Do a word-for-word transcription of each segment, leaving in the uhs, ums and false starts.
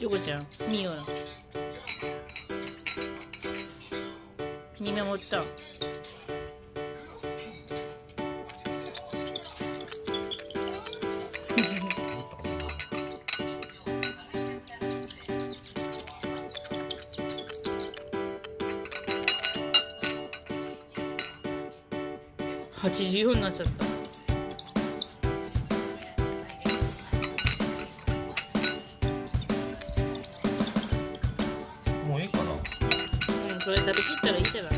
チョコちゃん、見よう。見守った。はちじゅうよんになっちゃった。 もういいかな。 うん、それ食べきったらいいじゃない。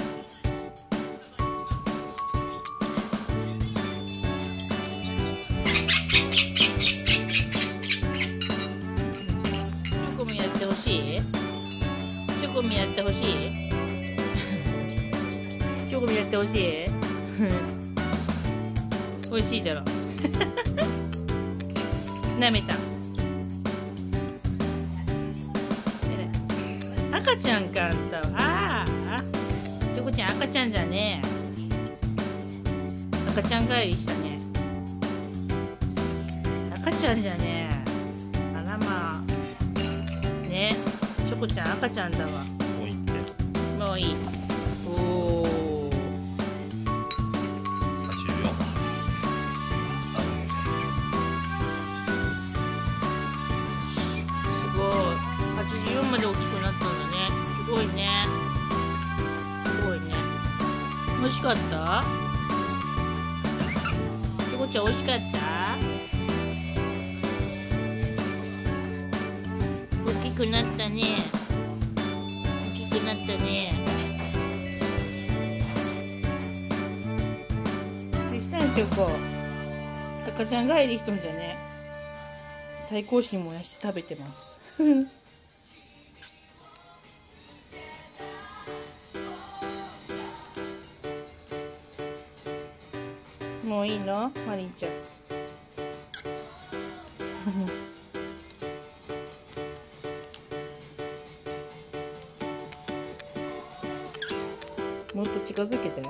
チョコもやってほしい？チョコもやってほしい？チョコもやってほしい？美味しいだろ。舐めた。赤ちゃんかあんたは。ああ、チョコちゃん赤ちゃんじゃねえ。赤ちゃん帰りしたね。赤ちゃんじゃねえ。あらまあ。ね、チョコちゃん赤ちゃんだわ。 もういいって。 もういい。おお。 はちじゅうよん。 すごい。はちじゅうよんまで大きくなったんだね。すごいね。すごいね。美味しかった？チョコちゃん美味しかった？大きくなったね。大きくなったね。どうしたんチョコ。赤ちゃん帰りしとんじゃね。対抗心燃やして食べてます。もういいの？マリンちゃん。もっと近づけて。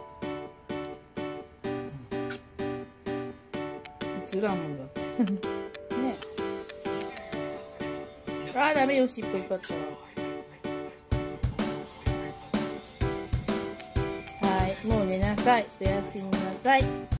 映らんもんだって。ね。あー、ダメよ、尻尾いっぱいあったら。はい、もう寝なさい。おやすみなさい。